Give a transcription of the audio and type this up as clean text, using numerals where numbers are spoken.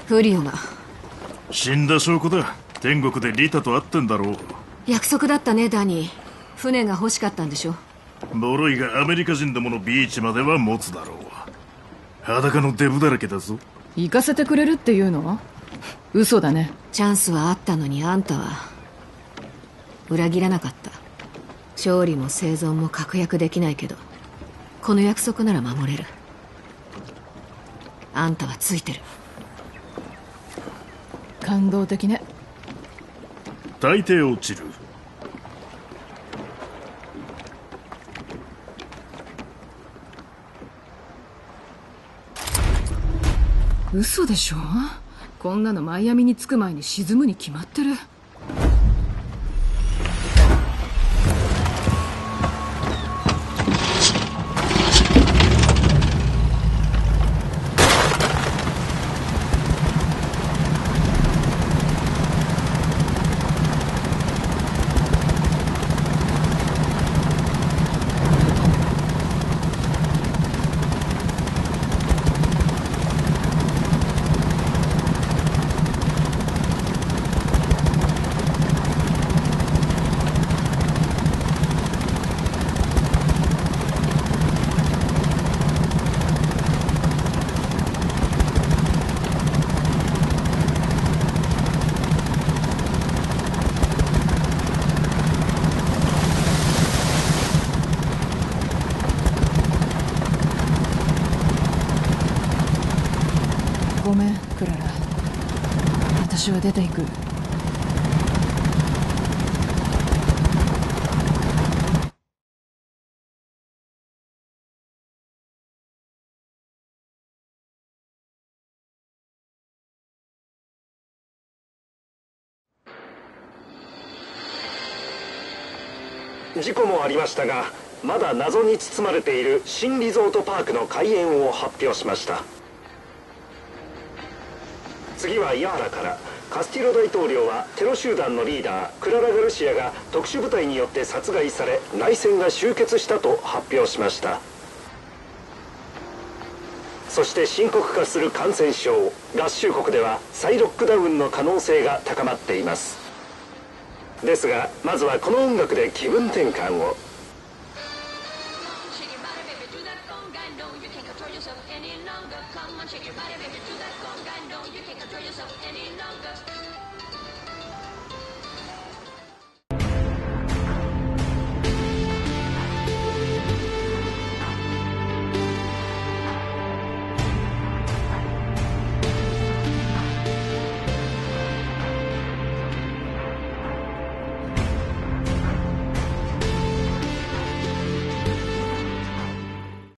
フリオが死んだ証拠だ。天国でリタと会ってんだろう。 約束だったね。ダニー、船が欲しかったんでしょ。 ボロイがアメリカ人どものビーチまでは持つだろう。裸のデブだらけだぞ。 行かせてくれるっていうの？嘘だね。 チャンスはあったのに、あんたは裏切らなかった。勝利も生存も確約できないけど、この約束なら守れる。あんたはついてる。 感動的ね。 大抵落ちる。 嘘でしょ？こんなのマイアミに着く前に沈むに決まってる。ごめんクララ、私は出ていく。 事故もありましたが、まだ謎に包まれている新リゾートパークの開園を発表しました。次はイアーラから。カスティロ大統領はテロ集団のリーダークララ・ガルシアが特殊部隊によって殺害され、内戦が終結したと発表しました。そして深刻化する感染症、合衆国では再ロックダウンの可能性が高まっています。ですがまずはこの音楽で気分転換を。